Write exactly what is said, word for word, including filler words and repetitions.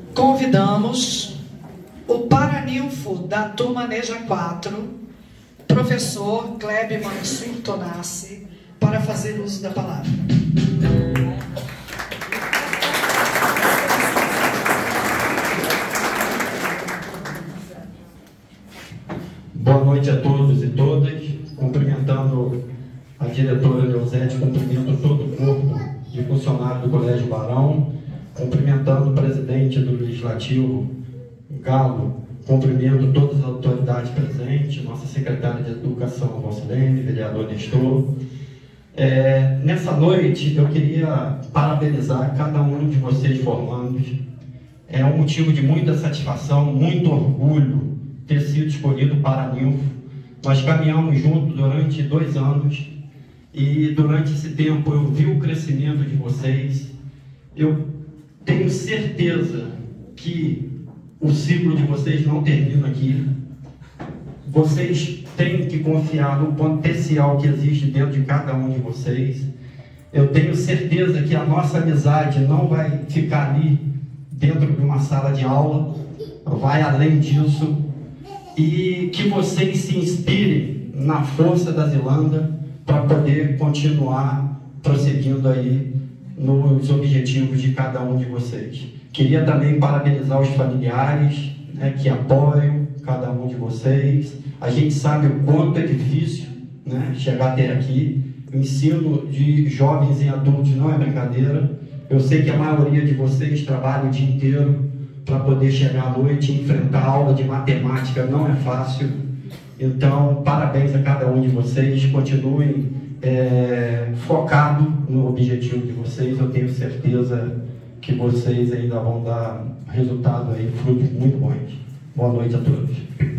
convidamos o Paranilfo da turma Neja quatro, professor Kleber Mansur Tonassi, para fazer uso da palavra. Boa noite a todos e todas. Cumprimentando a diretora Leozete, cumprimento todo o corpo de funcionários do Colégio Barão, cumprimentando o presidente do Legislativo, Galo, cumprimento todas as autoridades presentes, nossa secretária de Educação, Valsilene, vereador Nestor. É, nessa noite, eu queria parabenizar cada um de vocês formandos. É um motivo de muita satisfação, muito orgulho ter sido escolhido para Nilfo. Nós caminhamos juntos durante dois anos e durante esse tempo eu vi o crescimento de vocês. Eu tenho certeza que o ciclo de vocês não termina aqui. Vocês têm que confiar no potencial que existe dentro de cada um de vocês. Eu tenho certeza que a nossa amizade não vai ficar ali dentro de uma sala de aula, vai além disso. E que vocês se inspirem na força da Zilanda para poder continuar prosseguindo aí nos objetivos de cada um de vocês. Queria também parabenizar os familiares, né, que apoiam cada um de vocês. A gente sabe o quanto é difícil, né, chegar até aqui. O ensino de jovens e adultos não é brincadeira. Eu sei que a maioria de vocês trabalha o dia inteiro para poder chegar à noite e enfrentar a aula de matemática não é fácil. Então, parabéns a cada um de vocês. Continuem é, focados no objetivo de vocês. Eu tenho certeza que vocês ainda vão dar resultado aí, frutos muito bons. Boa noite a todos.